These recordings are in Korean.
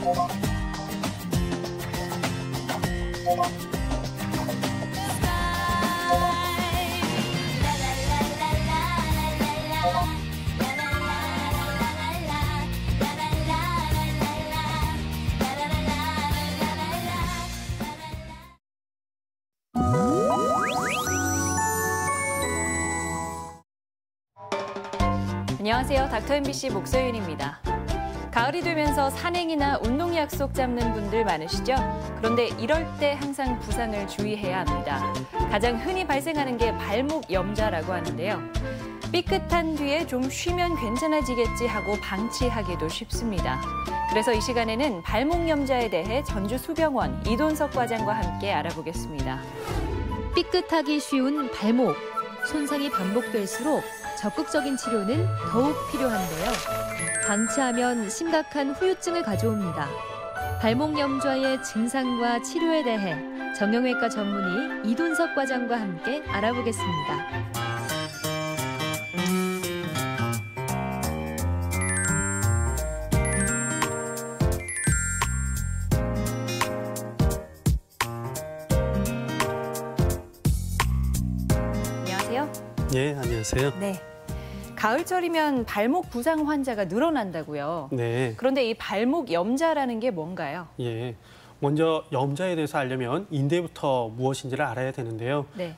안녕하세요. 닥터 MBC 목소윤입니다. 가을이 되면서 산행이나 운동 약속 잡는 분들 많으시죠? 그런데 이럴 때 항상 부상을 주의해야 합니다. 가장 흔히 발생하는 게 발목 염좌라고 하는데요. 삐끗한 뒤에 좀 쉬면 괜찮아지겠지 하고 방치하기도 쉽습니다. 그래서 이 시간에는 발목 염좌에 대해 전주수병원 이돈석 과장과 함께 알아보겠습니다. 삐끗하기 쉬운 발목, 손상이 반복될수록 적극적인 치료는 더욱 필요한데요. 방치하면 심각한 후유증을 가져옵니다. 발목 염좌의 증상과 치료에 대해 정형외과 전문의 이돈석 과장과 함께 알아보겠습니다. 안녕하세요. 네, 안녕하세요. 네. 가을철이면 발목 부상 환자가 늘어난다고요. 네. 그런데 이 발목 염좌라는 게 뭔가요? 예. 먼저 염좌에 대해서 알려면 인대부터 무엇인지를 알아야 되는데요. 네.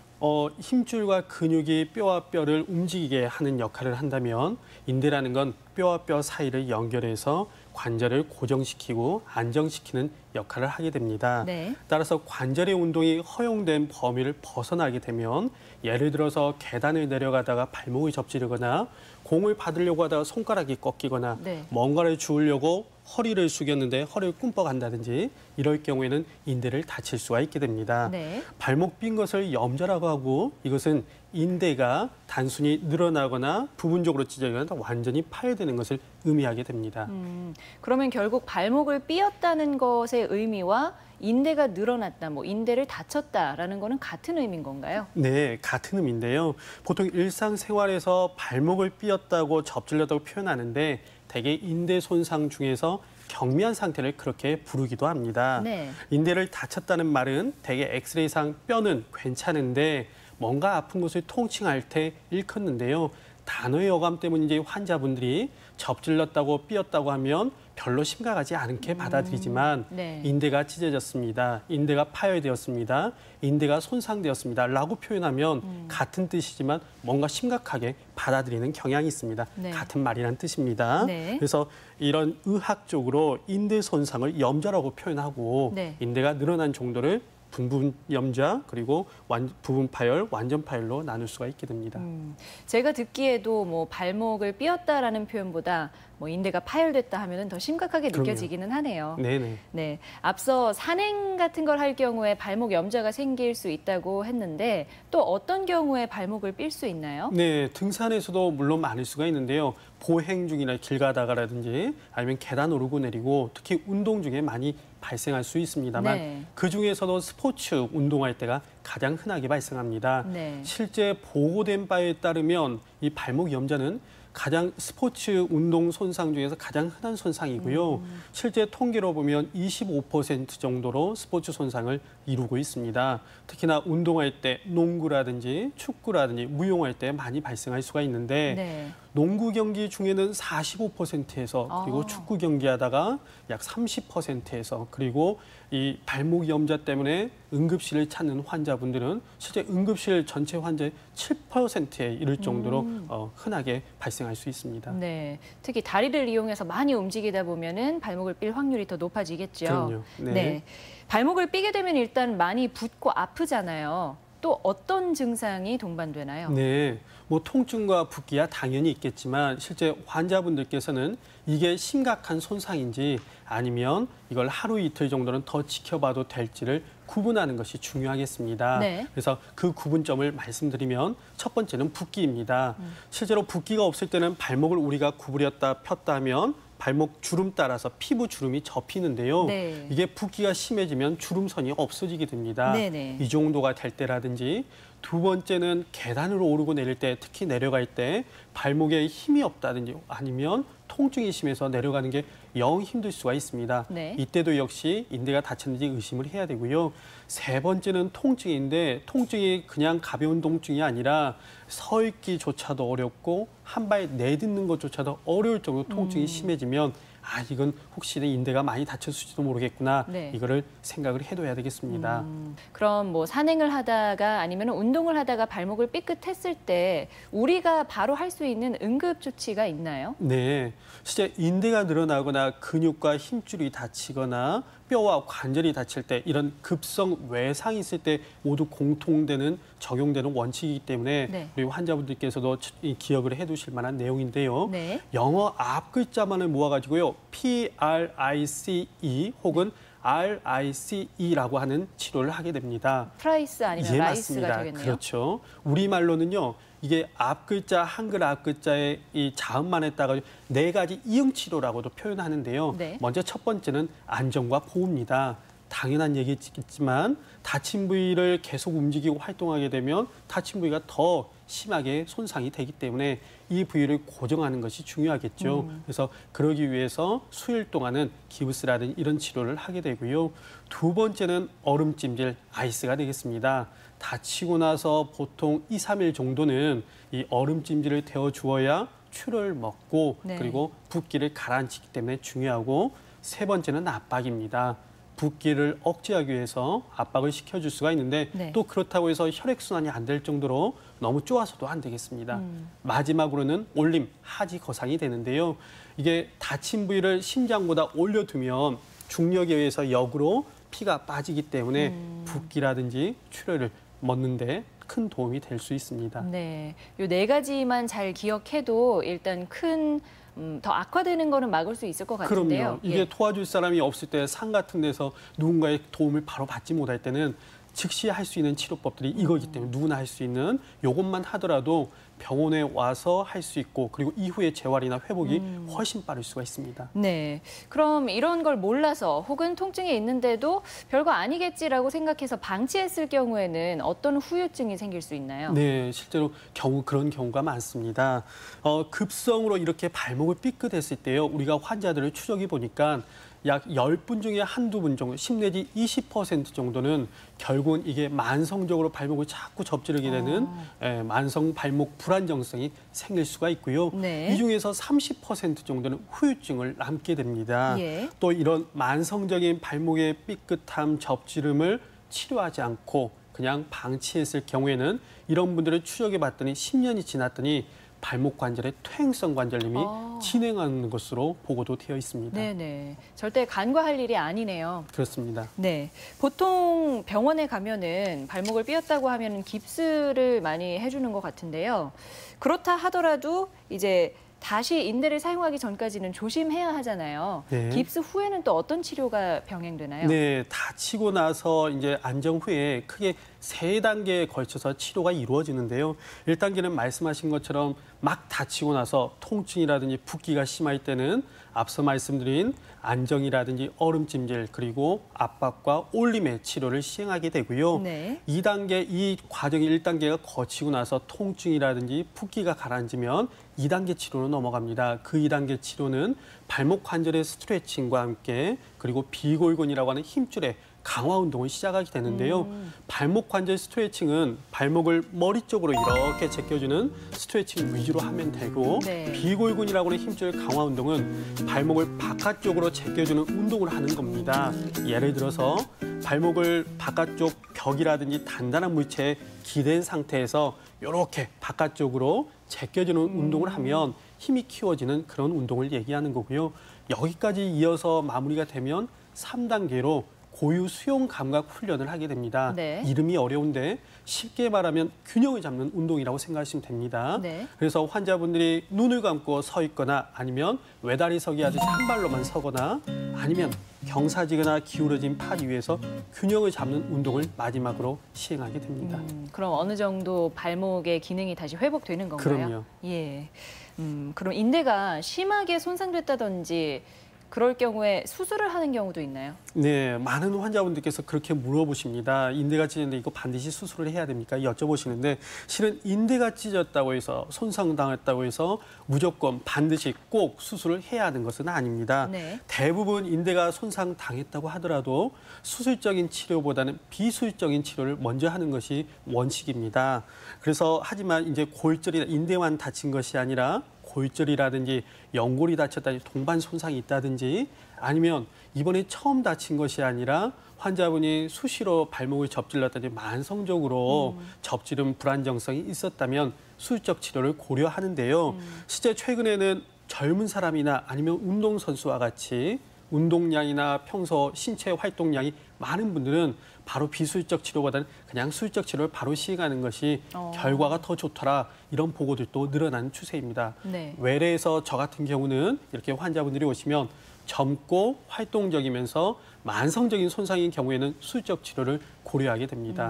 힘줄과 근육이 뼈와 뼈를 움직이게 하는 역할을 한다면 인대라는 건 뼈와 뼈 사이를 연결해서 관절을 고정시키고 안정시키는 역할을 하게 됩니다. 네. 따라서 관절의 운동이 허용된 범위를 벗어나게 되면 예를 들어서 계단을 내려가다가 발목이 접지르거나 공을 받으려고 하다가 손가락이 꺾이거나 네. 뭔가를 주우려고 허리를 숙였는데 허리를 꿈뻑한다든지 이럴 경우에는 인대를 다칠 수가 있게 됩니다. 네. 발목 삔 것을 염좌라고 하고 이것은 인대가 단순히 늘어나거나 부분적으로 찢어지거나 완전히 파열되는 것을 의미하게 됩니다. 그러면 결국 발목을 삐었다는 것의 의미와 인대가 늘어났다, 인대를 다쳤다라는 거는 같은 의미인 건가요? 네, 같은 의미인데요. 보통 일상생활에서 발목을 삐었다고 접질렸다고 표현하는데 대개 인대 손상 중에서 경미한 상태를 그렇게 부르기도 합니다. 네. 인대를 다쳤다는 말은 대개 엑스레이상 뼈는 괜찮은데 뭔가 아픈 곳을 통칭할 때 일컫는데요. 단어의 어감 때문인지 환자분들이 접질렀다고 삐었다고 하면 별로 심각하지 않게 받아들이지만 네. 인대가 찢어졌습니다. 인대가 파열되었습니다. 인대가 손상되었습니다. 라고 표현하면 같은 뜻이지만 뭔가 심각하게 받아들이는 경향이 있습니다. 네. 같은 말이란 뜻입니다. 네. 그래서 이런 의학적으로 인대 손상을 염좌라고 표현하고 네. 인대가 늘어난 정도를 부분 염좌 그리고 부분 파열, 완전 파열로 나눌 수가 있게 됩니다. 제가 듣기에도 발목을 삐었다라는 표현보다 인대가 파열됐다 하면은 더 심각하게 그럼요. 느껴지기는 하네요. 네네. 네, 앞서 산행 같은 걸 할 경우에 발목 염좌가 생길 수 있다고 했는데 또 어떤 경우에 발목을 삘 수 있나요? 네, 등산에서도 물론 많을 수가 있는데요. 보행 중이나 길 가다가라든지 아니면 계단 오르고 내리고 특히 운동 중에 많이 발생할 수 있습니다만 네. 그중에서도 스포츠 운동할 때가 가장 흔하게 발생합니다. 네. 실제 보고된 바에 따르면 이 발목 염좌는 가장 스포츠 운동 손상 중에서 가장 흔한 손상이고요. 실제 통계로 보면 25% 정도로 스포츠 손상을 이루고 있습니다. 특히나 운동할 때 농구라든지 축구라든지 무용할 때 많이 발생할 수가 있는데 네. 농구 경기 중에는 45%에서 그리고 축구 경기하다가 약 30%에서 그리고 이 발목 염좌 때문에 응급실을 찾는 환자분들은 실제 응급실 전체 환자의 7%에 이를 정도로 흔하게 발생할 수 있습니다. 네, 특히 다리를 이용해서 많이 움직이다 보면은 발목을 삘 확률이 더 높아지겠죠. 그럼요. 네. 네. 발목을 삐게 되면 일단 많이 붓고 아프잖아요. 또 어떤 증상이 동반되나요? 네, 통증과 붓기야 당연히 있겠지만 실제 환자분들께서는 이게 심각한 손상인지 아니면 이걸 하루 이틀 정도는 더 지켜봐도 될지를 구분하는 것이 중요하겠습니다. 네. 그래서 그 구분점을 말씀드리면 첫 번째는 붓기입니다. 실제로 붓기가 없을 때는 발목을 우리가 구부렸다 폈다 하면 발목 주름 따라서 피부 주름이 접히는데요. 네. 이게 붓기가 심해지면 주름선이 없어지게 됩니다. 네네. 이 정도가 될 때라든지 두 번째는 계단으로 오르고 내릴 때 특히 내려갈 때 발목에 힘이 없다든지 아니면 통증이 심해서 내려가는 게 영 힘들 수가 있습니다. 네. 이때도 역시 인대가 다쳤는지 의심을 해야 되고요. 세 번째는 통증인데 통증이 그냥 가벼운 통증이 아니라 서 있기조차도 어렵고 한 발 내딛는 것조차도 어려울 정도로 통증이 심해지면 이건 혹시 내 인대가 많이 다쳤을지도 모르겠구나. 네. 이거를 생각을 해둬야 되겠습니다. 그럼 뭐 산행을 하다가 아니면 운동을 하다가 발목을 삐끗했을 때 우리가 바로 할 수 있는 응급 조치가 있나요? 네, 실제 인대가 늘어나거나 근육과 힘줄이 다치거나 뼈와 관절이 다칠 때 이런 급성 외상이 있을 때 모두 공통되는 적용되는 원칙이기 때문에 네. 우리 환자분들께서도 기억을 해두실 만한 내용인데요. 네. 영어 앞 글자만을 모아가지고요, PRICE 혹은 RICE라고 하는 치료를 하게 됩니다. 프라이스 아니면 예, 라이스가 맞습니다. 되겠네요. 그렇죠. 우리말로는요, 이게 앞 글자, 한글 앞 글자의 이 자음만 했다가 네 가지 이응 치료라고도 표현하는데요. 네. 먼저 첫 번째는 안정과 보호입니다. 당연한 얘기겠지만 다친 부위를 계속 움직이고 활동하게 되면 다친 부위가 더 심하게 손상이 되기 때문에 이 부위를 고정하는 것이 중요하겠죠. 그래서 그러기 위해서 수일 동안은 기부스라든지 이런 치료를 하게 되고요. 두 번째는 얼음찜질, 아이스가 되겠습니다. 다치고 나서 보통 2, 3일 정도는 이 얼음찜질을 데워 주어야 출혈을 먹고 네. 그리고 붓기를 가라앉히기 때문에 중요하고, 세 번째는 압박입니다. 붓기를 억제하기 위해서 압박을 시켜줄 수가 있는데 네. 또 그렇다고 해서 혈액순환이 안 될 정도로 너무 쪼아서도 안 되겠습니다. 마지막으로는 올림, 하지 거상이 되는데요. 이게 다친 부위를 심장보다 올려두면 중력에 의해서 역으로 피가 빠지기 때문에 붓기라든지 출혈을 먹는데 큰 도움이 될 수 있습니다. 네, 요 네 가지만 잘 기억해도 일단 큰 더 악화되는 거는 막을 수 있을 것 같은데요. 그럼요. 이게 예. 도와줄 사람이 없을 때 산 같은 데서 누군가의 도움을 바로 받지 못할 때는 즉시 할 수 있는 치료법들이 이거기 때문에 누구나 할 수 있는 요것만 하더라도 병원에 와서 할 수 있고 그리고 이후에 재활이나 회복이 훨씬 빠를 수가 있습니다. 네, 그럼 이런 걸 몰라서 혹은 통증이 있는데도 별거 아니겠지라고 생각해서 방치했을 경우에는 어떤 후유증이 생길 수 있나요? 네, 실제로 그런 경우가 많습니다. 급성으로 이렇게 발목을 삐끗했을 때요, 우리가 환자들을 추적해 보니까 약 10분 중에 한두 분 정도, 10 내지 20% 정도는 결국은 이게 만성적으로 발목을 자꾸 접지르게 되는 만성 발목 불안정성이 생길 수가 있고요. 네. 이 중에서 30% 정도는 후유증을 남게 됩니다. 예. 또 이런 만성적인 발목의 삐끗함, 접지름을 치료하지 않고 그냥 방치했을 경우에는 이런 분들을 추적해 봤더니 10년이 지났더니 발목 관절의 퇴행성 관절염이 진행하는 것으로 보고도 되어 있습니다. 네네, 절대 간과할 일이 아니네요. 그렇습니다. 네, 보통 병원에 가면은 발목을 삐었다고 하면 깁스를 많이 해주는 것 같은데요. 그렇다 하더라도 이제 다시 인대를 사용하기 전까지는 조심해야 하잖아요. 네. 깁스 후에는 또 어떤 치료가 병행되나요? 네, 다치고 나서 이제 안정 후에 크게 3단계에 걸쳐서 치료가 이루어지는데요. 1단계는 말씀하신 것처럼 막 다치고 나서 통증이라든지 붓기가 심할 때는 앞서 말씀드린 안정이라든지 얼음찜질 그리고 압박과 올림의 치료를 시행하게 되고요. 네. 2단계, 이 과정이 1단계가 거치고 나서 통증이라든지 붓기가 가라앉으면 2단계 치료로 넘어갑니다. 그 2단계 치료는 발목 관절의 스트레칭과 함께 그리고 비골근이라고 하는 힘줄의 강화 운동을 시작하게 되는데요. 발목 관절 스트레칭은 발목을 머리 쪽으로 이렇게 제껴주는 스트레칭 위주로 하면 되고 네. 비골근이라고 하는 힘줄 강화 운동은 발목을 바깥쪽으로 제껴주는 운동을 하는 겁니다. 예를 들어서 발목을 바깥쪽 벽이라든지 단단한 물체에 기댄 상태에서 이렇게 바깥쪽으로 제껴주는 운동을 하면 힘이 키워지는 그런 운동을 얘기하는 거고요. 여기까지 이어서 마무리가 되면 3단계로 고유 수용 감각 훈련을 하게 됩니다. 네. 이름이 어려운데 쉽게 말하면 균형을 잡는 운동이라고 생각하시면 됩니다. 네. 그래서 환자분들이 눈을 감고 서 있거나 아니면 외다리 서기 하듯이 한 발로만 서거나 아니면 경사지거나 기울어진 팔 위에서 균형을 잡는 운동을 마지막으로 시행하게 됩니다. 그럼 어느 정도 발목의 기능이 다시 회복되는 건가요? 그럼요. 예. 그럼 인대가 심하게 손상됐다든지 그럴 경우에 수술을 하는 경우도 있나요? 네, 많은 환자분들께서 그렇게 물어보십니다. 인대가 찢었는데 이거 반드시 수술을 해야 됩니까? 여쭤보시는데 실은 인대가 찢었다고 해서 손상당했다고 해서 무조건 반드시 꼭 수술을 해야 하는 것은 아닙니다. 네. 대부분 인대가 손상당했다고 하더라도 수술적인 치료보다는 비수술적인 치료를 먼저 하는 것이 원칙입니다. 그래서 하지만 이제 골절이나 인대만 다친 것이 아니라 골절이라든지 연골이 다쳤다든지 동반 손상이 있다든지 아니면 이번에 처음 다친 것이 아니라 환자분이 수시로 발목을 접질렀다든지 만성적으로 접지름 불안정성이 있었다면 수술적 치료를 고려하는데요. 실제 최근에는 젊은 사람이나 아니면 운동선수와 같이 운동량이나 평소 신체 활동량이 많은 분들은 바로 비수술적 치료보다는 그냥 수술적 치료를 바로 시행하는 것이 결과가 더 좋더라 이런 보고들도 늘어나는 추세입니다. 네. 외래에서 저 같은 경우는 이렇게 환자분들이 오시면 젊고 활동적이면서 만성적인 손상인 경우에는 수술적 치료를 고려하게 됩니다.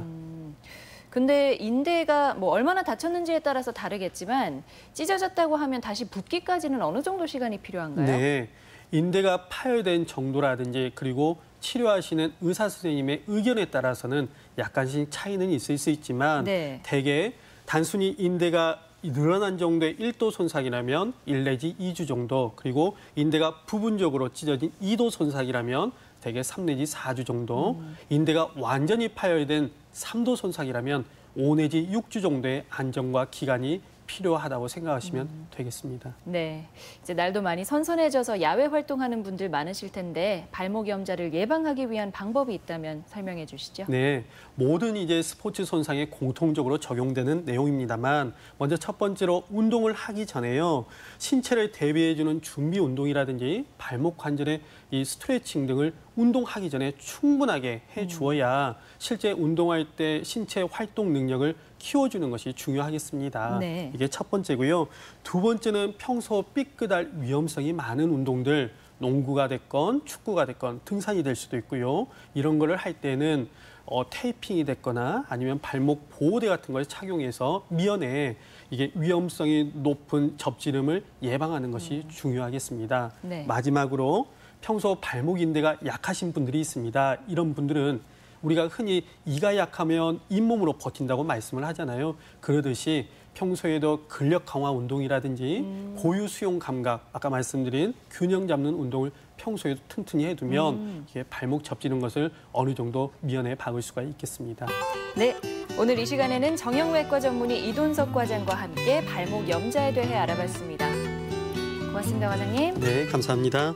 근데 인대가 뭐 얼마나 다쳤는지에 따라서 다르겠지만 찢어졌다고 하면 다시 붓기까지는 어느 정도 시간이 필요한가요? 네. 인대가 파열된 정도라든지 그리고 치료하시는 의사 선생님의 의견에 따라서는 약간씩 차이는 있을 수 있지만 네. 대개 단순히 인대가 늘어난 정도의 1도 손상이라면 1 내지 2주 정도 그리고 인대가 부분적으로 찢어진 2도 손상이라면 대개 3 내지 4주 정도 인대가 완전히 파열된 3도 손상이라면 5 내지 6주 정도의 안정과 기간이 필요하다고 생각하시면 되겠습니다. 네, 이제 날도 많이 선선해져서 야외 활동하는 분들 많으실 텐데 발목 염좌를 예방하기 위한 방법이 있다면 설명해 주시죠. 네, 모든 이제 스포츠 손상에 공통적으로 적용되는 내용입니다만 먼저 첫 번째로 운동을 하기 전에요. 신체를 대비해주는 준비 운동이라든지 발목 관절의 이 스트레칭 등을 운동하기 전에 충분하게 해주어야 실제 운동할 때 신체 활동 능력을 키워주는 것이 중요하겠습니다. 네. 이게 첫 번째고요. 두 번째는 평소 삐끗할 위험성이 많은 운동들, 농구가 됐건 축구가 됐건 등산이 될 수도 있고요. 이런 거를 할 때는 테이핑이 됐거나 아니면 발목 보호대 같은 걸 착용해서 미연에 이게 위험성이 높은 접지름을 예방하는 것이 중요하겠습니다. 네. 마지막으로 평소 발목 인대가 약하신 분들이 있습니다. 이런 분들은 우리가 흔히 이가 약하면 잇몸으로 버틴다고 말씀을 하잖아요. 그러듯이 평소에도 근력 강화 운동이라든지 고유 수용 감각, 아까 말씀드린 균형 잡는 운동을 평소에도 튼튼히 해두면 이게 발목 접지는 것을 어느 정도 미연에 박을 수가 있겠습니다. 네, 오늘 이 시간에는 정형외과 전문의 이돈석 과장과 함께 발목 염좌에 대해 알아봤습니다. 고맙습니다, 과장님. 네, 감사합니다.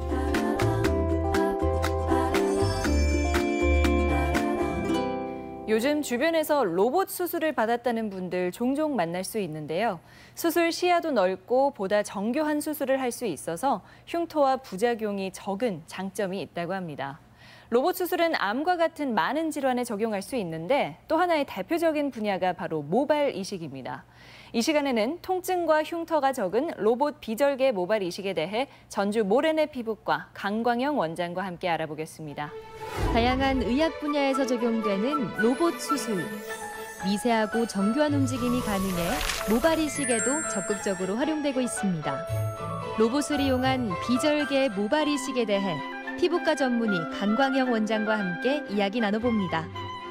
요즘 주변에서 로봇 수술을 받았다는 분들 종종 만날 수 있는데요. 수술 시야도 넓고 보다 정교한 수술을 할 수 있어서 흉터와 부작용이 적은 장점이 있다고 합니다. 로봇 수술은 암과 같은 많은 질환에 적용할 수 있는데 또 하나의 대표적인 분야가 바로 모발 이식입니다. 이 시간에는 통증과 흉터가 적은 로봇 비절개 모발 이식에 대해 전주 모래내 피부과 강광영 원장과 함께 알아보겠습니다. 다양한 의학 분야에서 적용되는 로봇 수술. 미세하고 정교한 움직임이 가능해 모발 이식에도 적극적으로 활용되고 있습니다. 로봇을 이용한 비절개 모발 이식에 대해 피부과 전문의 강광영 원장과 함께 이야기 나눠봅니다.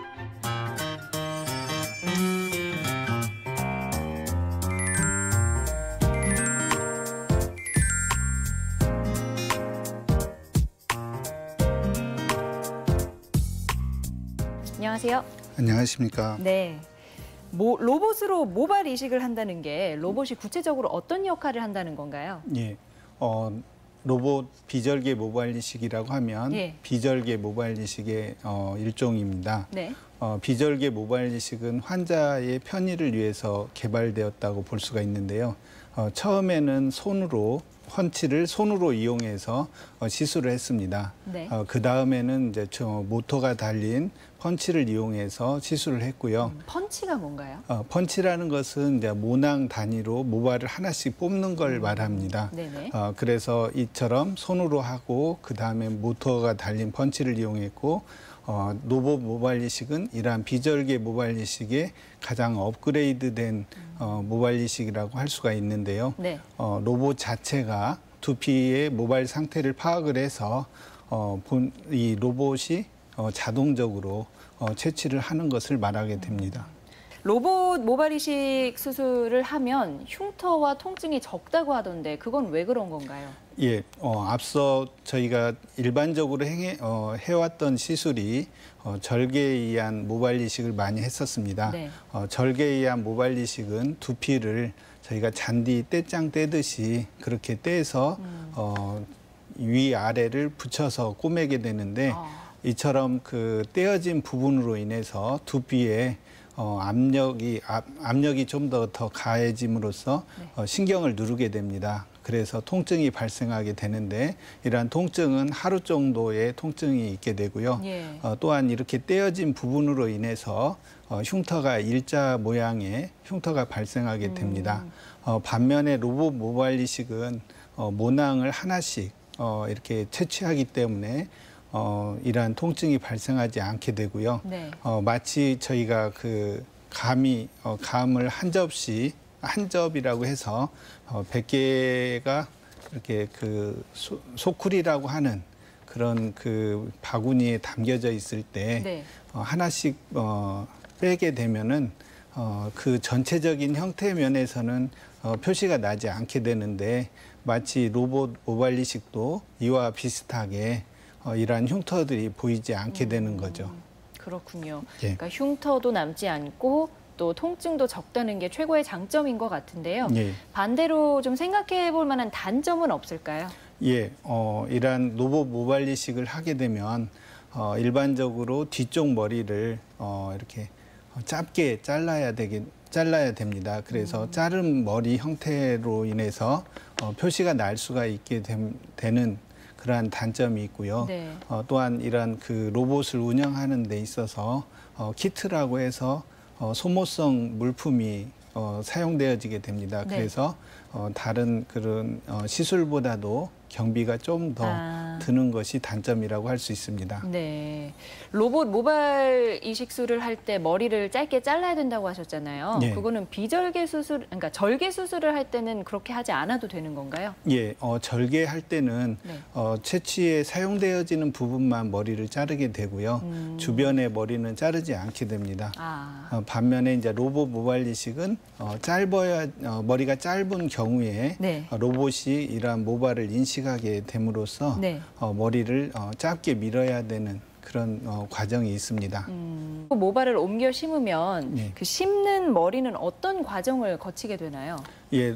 안녕하세요. 안녕하십니까. 네. 로봇으로 모발 이식을 한다는 게 로봇이 구체적으로 어떤 역할을 한다는 건가요? 예, 로봇 비절개 모발 이식이라고 하면 예. 비절개 모발 이식의 일종입니다. 네. 비절개 모발 이식은 환자의 편의를 위해서 개발되었다고 볼 수가 있는데요. 처음에는 펀치를 손으로 이용해서 시술을 했습니다. 네. 그 다음에는 이제 모터가 달린 펀치를 이용해서 시술을 했고요. 펀치가 뭔가요? 펀치라는 것은 이제 모낭 단위로 모발을 하나씩 뽑는 걸 말합니다. 네네. 그래서 이처럼 손으로 하고 그 다음에 모터가 달린 펀치를 이용했고 로봇 모발 이식은 이러한 비절개 모발 이식의 가장 업그레이드된 모발 이식이라고 할 수가 있는데요. 네. 로봇 자체가 두피의 모발 상태를 파악을 해서 이 로봇이 자동적으로 채취를 하는 것을 말하게 됩니다. 로봇 모발 이식 수술을 하면 흉터와 통증이 적다고 하던데 그건 왜 그런 건가요? 예, 앞서 저희가 일반적으로 해왔던 시술이 절개에 의한 모발 이식을 많이 했었습니다. 네. 절개에 의한 모발 이식은 두피를 저희가 잔디 떼짱 떼듯이 그렇게 떼서 위아래를 붙여서 꼬매게 되는데 이처럼 그 떼어진 부분으로 인해서 두피에 압력이 좀 더 가해짐으로써 신경을 누르게 됩니다. 그래서 통증이 발생하게 되는데 이러한 통증은 하루 정도의 통증이 있게 되고요. 예. 또한 이렇게 떼어진 부분으로 인해서 흉터가 일자 모양의 흉터가 발생하게 됩니다. 반면에 로봇 모발 이식은 모낭을 하나씩 이렇게 채취하기 때문에 이러한 통증이 발생하지 않게 되고요. 네. 마치 저희가 그 감을 한 접이라고 해서 100개가 이렇게 그 소쿠리라고 하는 그런 그 바구니에 담겨져 있을 때 네. 하나씩 빼게 되면은 그 전체적인 형태 면에서는 표시가 나지 않게 되는데 마치 로봇 모발 이식도 이와 비슷하게 이러한 흉터들이 보이지 않게 되는 거죠. 그렇군요. 예. 그러니까 흉터도 남지 않고 또 통증도 적다는 게 최고의 장점인 것 같은데요. 예. 반대로 좀 생각해 볼 만한 단점은 없을까요? 예, 이러한 로봇 모발 이식을 하게 되면 일반적으로 뒤쪽 머리를 이렇게 짧게 잘라야 됩니다. 그래서 자른 머리 형태로 인해서 표시가 날 수가 있게 되는 그러한 단점이 있고요. 네. 또한 이러한 그 로봇을 운영하는 데 있어서 키트라고 해서 소모성 물품이 사용되어지게 됩니다. 네. 그래서 다른 그런 시술보다도 경비가 좀 더 드는 것이 단점이라고 할 수 있습니다. 네. 로봇 모발 이식술을 할 때 머리를 짧게 잘라야 된다고 하셨잖아요. 네. 그거는 비절개 수술, 그러니까 절개 수술을 할 때는 그렇게 하지 않아도 되는 건가요? 예, 절개할 때는 네. 채취에 사용되어지는 부분만 머리를 자르게 되고요. 주변의 머리는 자르지 않게 됩니다. 반면에 이제 로봇 모발 이식은 머리가 짧은 경우에 네. 로봇이 이러한 모발을 인식하게 됨으로써 네. 머리를 짧게 밀어야 되는 그런 과정이 있습니다. 모발을 옮겨 심으면 네. 그 심는 머리는 어떤 과정을 거치게 되나요? 예,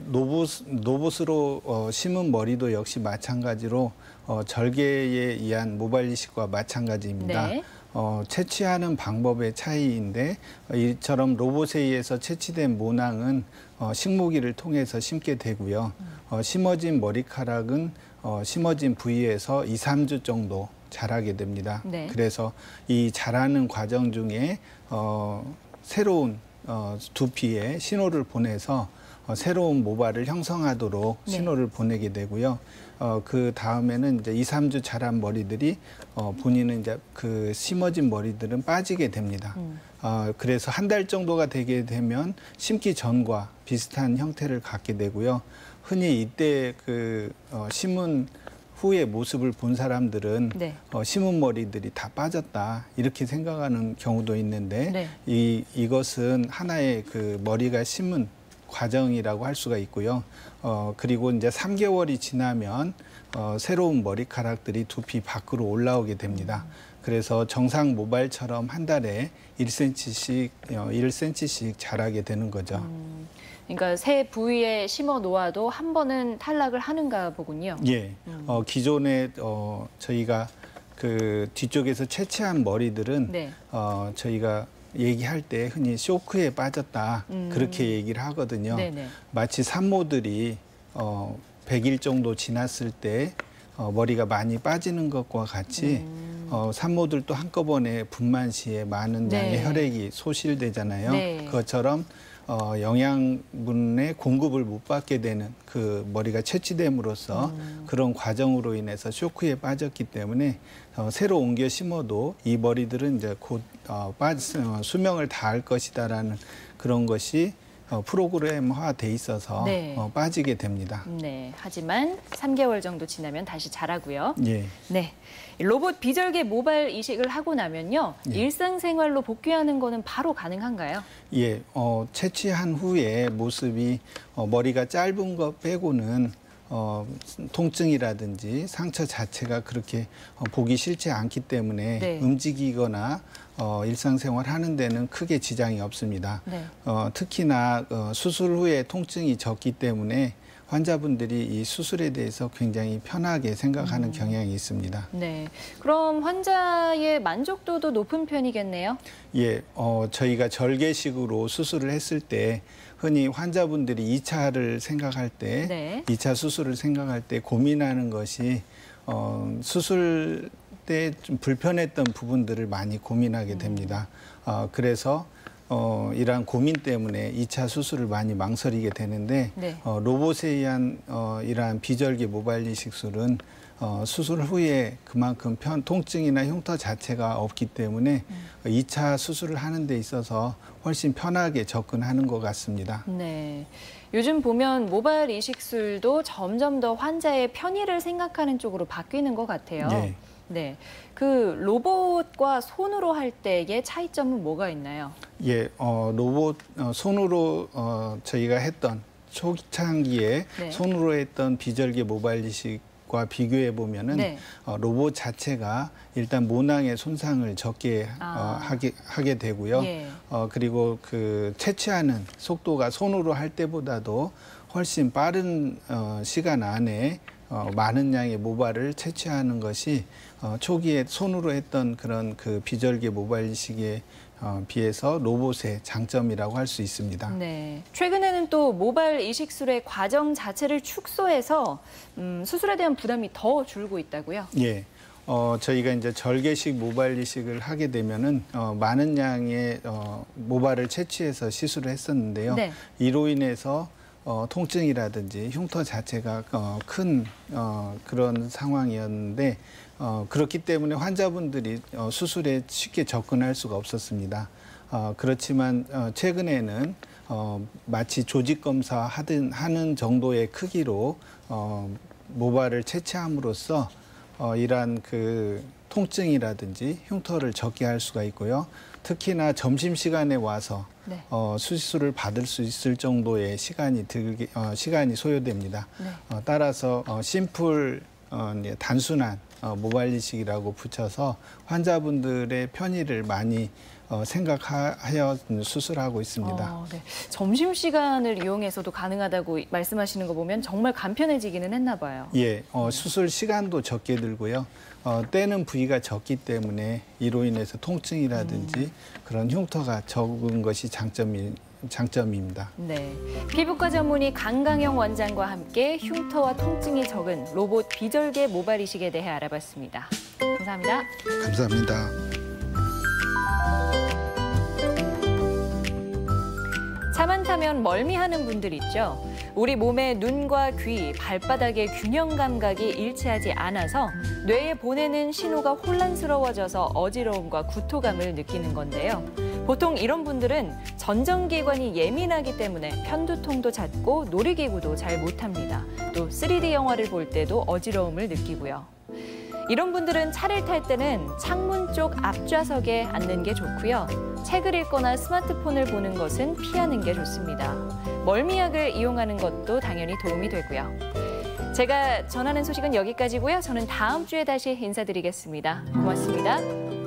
로봇으로 심은 머리도 역시 마찬가지로 절개에 의한 모발 이식과 마찬가지입니다. 네. 채취하는 방법의 차이인데 이처럼 로봇에 의해서 채취된 모낭은 식모기를 통해서 심게 되고요. 심어진 머리카락은 심어진 부위에서 2, 3주 정도 자라게 됩니다. 네. 그래서 이 자라는 과정 중에 새로운 두피에 신호를 보내서 새로운 모발을 형성하도록 네. 신호를 보내게 되고요. 그 다음에는 이제 2, 3주 자란 머리들이 본인은 이제 그 심어진 머리들은 빠지게 됩니다. 그래서 한 달 정도가 되게 되면 심기 전과 비슷한 형태를 갖게 되고요. 흔히 이때 그 심은 후의 모습을 본 사람들은 네. 심은 머리들이 다 빠졌다 이렇게 생각하는 경우도 있는데 네. 이것은 하나의 그 머리가 심은 과정이라고 할 수가 있고요. 그리고 이제 3개월이 지나면 새로운 머리카락들이 두피 밖으로 올라오게 됩니다. 그래서 정상 모발처럼 한 달에 1cm씩 자라게 되는 거죠. 그러니까 새 부위에 심어 놓아도 한 번은 탈락을 하는가 보군요. 예, 기존에 저희가 그 뒤쪽에서 채취한 머리들은 네. 저희가 얘기할 때 흔히 쇼크에 빠졌다 그렇게 얘기를 하거든요. 네네. 마치 산모들이 100일 정도 지났을 때 머리가 많이 빠지는 것과 같이 산모들도 한꺼번에 분만 시에 많은 양의 네. 혈액이 소실되잖아요. 네. 그것처럼 영양분의 공급을 못 받게 되는 그 머리가 채취됨으로써 그런 과정으로 인해서 쇼크에 빠졌기 때문에 새로 옮겨 심어도 이 머리들은 이제 곧 수명을 다할 것이다라는 그런 것이 프로그램화돼 있어서 네. 빠지게 됩니다. 네, 하지만 3개월 정도 지나면 다시 자라고요. 예. 네, 로봇 비절개 모발 이식을 하고 나면요. 예. 일상생활로 복귀하는 거는 바로 가능한가요? 예, 채취한 후에 모습이 머리가 짧은 거 빼고는 통증이라든지 상처 자체가 그렇게 보기 싫지 않기 때문에 네. 움직이거나 일상생활 하는 데는 크게 지장이 없습니다. 네. 특히나 수술 후에 통증이 적기 때문에 환자분들이 이 수술에 대해서 굉장히 편하게 생각하는 경향이 있습니다. 네, 그럼 환자의 만족도도 높은 편이겠네요? 예, 저희가 절개식으로 수술을 했을 때 흔히 환자분들이 2차를 생각할 때, 네. 2차 수술을 생각할 때 고민하는 것이 수술 때 좀 불편했던 부분들을 많이 고민하게 됩니다. 그래서 이러한 고민 때문에 2차 수술을 많이 망설이게 되는데 네. 로봇에 의한 이러한 비절개 모발 이식술은 수술 후에 그만큼 통증이나 흉터 자체가 없기 때문에 2차 수술을 하는 데 있어서 훨씬 편하게 접근하는 것 같습니다. 네. 요즘 보면 모발 이식술도 점점 더 환자의 편의를 생각하는 쪽으로 바뀌는 것 같아요. 네. 네. 그 로봇과 손으로 할 때의 차이점은 뭐가 있나요? 예, 로봇 손으로 저희가 했던 초창기에 네. 손으로 했던 비절개 모발 이식과 비교해 보면은 네. 로봇 자체가 일단 모낭의 손상을 적게 하게 되고요. 예. 그리고 그 채취하는 속도가 손으로 할 때보다도 훨씬 빠른 시간 안에 많은 양의 모발을 채취하는 것이 초기에 손으로 했던 그런 그 비절개 모발 이식에 비해서 로봇의 장점이라고 할 수 있습니다. 네. 최근에는 또 모발 이식술의 과정 자체를 축소해서 수술에 대한 부담이 더 줄고 있다고요? 예. 저희가 이제 절개식 모발 이식을 하게 되면은 많은 양의 모발을 채취해서 시술을 했었는데요. 네. 이로 인해서 통증이라든지 흉터 자체가 큰 그런 상황이었는데 그렇기 때문에 환자분들이 수술에 쉽게 접근할 수가 없었습니다. 그렇지만 최근에는 마치 조직 검사 하는 정도의 크기로 모발을 채취함으로써 이러한 그 통증이라든지 흉터를 적게 할 수가 있고요. 특히나 점심시간에 와서 네. 수술을 받을 수 있을 정도의 시간이 소요됩니다. 네. 따라서 심플 단순한 모발 이식이라고 붙여서 환자분들의 편의를 많이 생각하여 수술하고 있습니다. 네. 점심시간을 이용해서도 가능하다고 말씀하시는 거 보면 정말 간편해지기는 했나 봐요. 예, 수술 시간도 적게 들고요. 떼는 부위가 적기 때문에 이로 인해서 통증이라든지 그런 흉터가 적은 것이 장점입니다. 네. 피부과 전문의 강강영 원장과 함께 흉터와 통증이 적은 로봇 비절개 모발 이식에 대해 알아봤습니다. 감사합니다. 감사합니다. 차만 타면 멀미하는 분들 있죠. 우리 몸의 눈과 귀, 발바닥의 균형 감각이 일치하지 않아서 뇌에 보내는 신호가 혼란스러워져서 어지러움과 구토감을 느끼는 건데요. 보통 이런 분들은 전정기관이 예민하기 때문에 편두통도 잦고 놀이기구도 잘 못합니다. 또 3D 영화를 볼 때도 어지러움을 느끼고요. 이런 분들은 차를 탈 때는 창문 쪽 앞좌석에 앉는 게 좋고요. 책을 읽거나 스마트폰을 보는 것은 피하는 게 좋습니다. 멀미약을 이용하는 것도 당연히 도움이 되고요. 제가 전하는 소식은 여기까지고요. 저는 다음 주에 다시 인사드리겠습니다. 고맙습니다.